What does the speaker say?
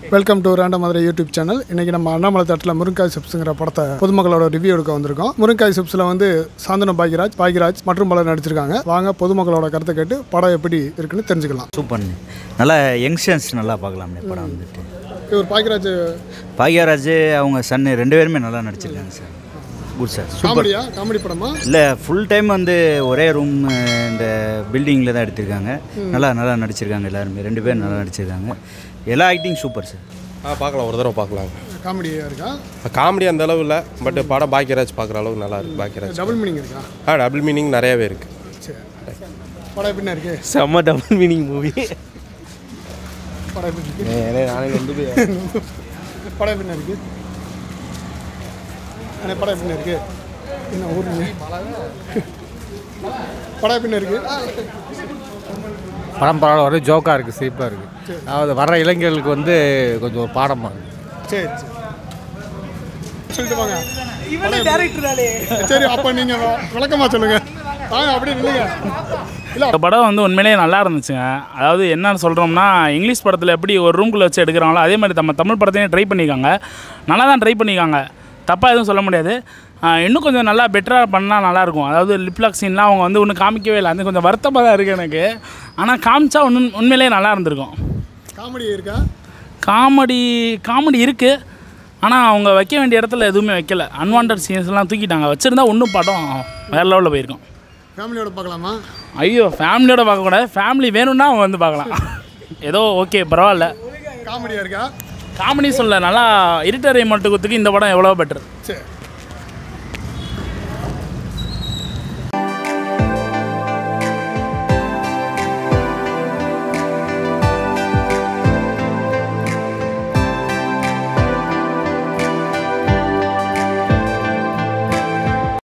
Welcome to random Madurai YouTube channel. இன்றைக்கி நம்ம அண்ணாமலை தட்டில் முருங்காய் சிப்ஸுங்கிற படத்தை பொதுமக்களோட ரிவ்யூ எடுக்க வந்திருக்கோம். முருங்காய் சிப்ஸில் வந்து ShanthnuBhakyaraj மற்றும் பலர் நடிச்சிருக்காங்க. வாங்க பொதுமக்களோட கருத்தை கேட்டு படம் எப்படி இருக்குன்னு தெரிஞ்சுக்கலாம். சூப்பர், நல்லா யங்ஸ்டர்ஸ் நல்லா பார்க்கலாம் படம் வந்துட்டு. இவர் பாக்யராஜ் அவங்க சன்னு 2 பேருமே நல்லா நடிச்சிருக்காங்க சார். Good sir. காமெடியா? காமெடி படமா? இல்லை, ஃபுல் டைம் வந்து ஒரே ரூம் இந்த பில்டிங்கில் தான் எடுத்திருக்காங்க. நல்லா நடிச்சிருக்காங்க எல்லாருமே. 2 பேரும் நல்லா நடிச்சிருக்காங்க. எல்லா ஆக்டிங் சூப்பர் சார். பார்க்கலாம், ஒரு தடவை பார்க்கலாம். காமெடியாக இருக்கா? காமெடி அந்த அளவு இல்லை, பட் படம் பாக்யராஜ் பார்க்குற அளவுக்கு நல்லா இருக்குது. பாக்யராஜ் டபுள் மீனிங் இருக்கா? டபுள் மீனிங் நிறையாவே இருக்குது. சரி, படம் எப்படின்னா இருக்கு? செம்ம டபுள் மீனிங் மூவி. படம் எப்படி இருக்கு? நானே வந்து படம் எப்படின்னா இருக்கு? படம் எப்படின்னா இருக்கு? என்ன ஊருங்க? படம் எப்படின்னா இருக்கு? படம் பரவாயில்ல, ஒரே ஜோக்காக இருக்குது, சிரிப்பாக இருக்குது. அதாவது வர்ற இளைஞர்களுக்கு வந்து கொஞ்சம் ஒரு பாடமாக இருக்குது. சரி சொல்லிட்டு வாங்க. சரி, அப்போ நீங்கள் விளக்கமாக சொல்லுங்கள். வாங்க அப்படி இல்லைங்க. இல்லை, படம் வந்து உண்மையிலேயே நல்லா இருந்துச்சுங்க. அதாவது என்னன்னு சொல்கிறோம்னா, இங்கிலீஷ் படத்தில் எப்படி ஒரு ரூம்குள்ளே வச்சு எடுக்கிறாங்களோ அதே மாதிரி நம்ம தமிழ் படத்தையும் ட்ரை பண்ணியிருக்காங்க. நல்லா தான் ட்ரை பண்ணியிருக்காங்க, தப்பாக எதுவும் சொல்ல முடியாது. இன்னும் கொஞ்சம் நல்லா பெட்டராக பண்ணால் நல்லாயிருக்கும். அதாவது லிப்லாக் சீன்லாம் அவங்க வந்து ஒன்றும் காமிக்கவே இல்லை. அது கொஞ்சம் வருத்தமாக தான் இருக்குது எனக்கு. ஆனால் காமிச்சா உண்மையிலேயே நல்லா இருந்திருக்கும். காமெடி இருக்கா? காமெடி இருக்குது, ஆனால் அவங்க வைக்க வேண்டிய இடத்துல எதுவுமே வைக்கல. அன்வான்ட் சீன்ஸ்லாம் தூக்கிட்டாங்க. வச்சுருந்தா இன்னும் படம் வேறு லெவலில் போயிருக்கும். ஃபேமிலியோட பார்க்கலாமா? ஐயோ, ஃபேமிலியோட பார்க்கக்கூடாது. ஃபேமிலி வேணும்னா அவங்க வந்து பார்க்கலாம். ஏதோ ஓகே, பரவாயில்ல. காமெடியாக இருக்கா? காமெடி சொல்ல நல்லா இருட்டரை மட்டும் குத்துக்கு இந்த படம் எவ்வளோ பெட்டர். சரி.